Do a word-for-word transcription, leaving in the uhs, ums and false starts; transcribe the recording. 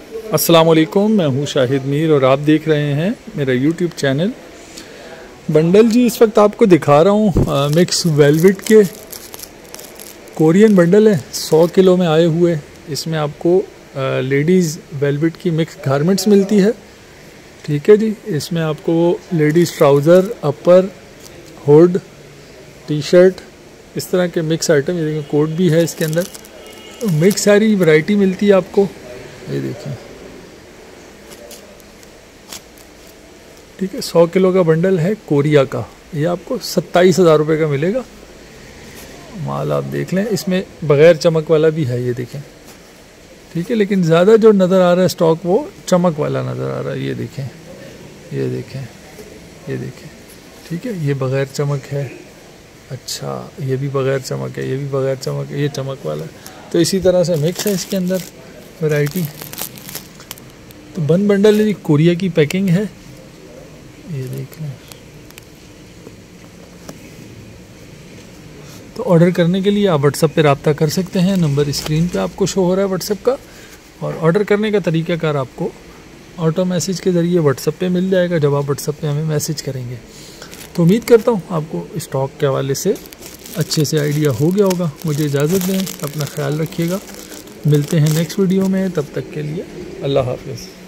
अस्सलाम वालेकुम, मैं हूं शाहिद मीर और आप देख रहे हैं मेरा यूट्यूब चैनल। बंडल जी इस वक्त आपको दिखा रहा हूं मिक्स वेलवेट के कोरियन बंडल है, सौ किलो में आए हुए। इसमें आपको लेडीज़ वेलवेट की मिक्स गारमेंट्स मिलती है। ठीक है जी, इसमें आपको ladies trouser, upper, hood, T shirt, इस तरह के मिक्स आइटम, ये देखिए कोट भी है इसके अंदर। मिक्स सारी वैरायटी मिलती है आपको, ये देखिए। ठीक है, सौ किलो का बंडल है कोरिया का, ये आपको सत्ताईस हज़ार रुपये का मिलेगा। माल आप देख लें, इसमें बग़ैर चमक वाला भी है, ये देखें। ठीक है, लेकिन ज़्यादा जो नज़र आ रहा है स्टॉक वो चमक वाला नज़र आ रहा है। ये देखें, ये देखें, ये देखें। ठीक है, ये बग़ैर चमक है। अच्छा, ये भी बग़ैर चमक है, ये भी बग़ैर चमक है, ये चमक वाला है। तो इसी तरह से मिक्स है इसके अंदर वैरायटी। तो बन बंडल है, कोरिया की पैकिंग है, ये देख लें। तो ऑर्डर करने के लिए आप व्हाट्सएप पे रब्ता कर सकते हैं, नंबर स्क्रीन पे आपको शो हो रहा है व्हाट्सएप का। और ऑर्डर करने का तरीक़ाकार आपको ऑटो मैसेज के ज़रिए व्हाट्सएप पे मिल जाएगा जब आप व्हाट्सएप पे हमें मैसेज करेंगे। तो उम्मीद करता हूँ आपको स्टॉक के हवाले से अच्छे से आइडिया हो गया होगा। मुझे इजाज़त दें, अपना ख्याल रखिएगा। मिलते हैं नेक्स्ट वीडियो में, तब तक के लिए अल्लाह हाफ़िज़।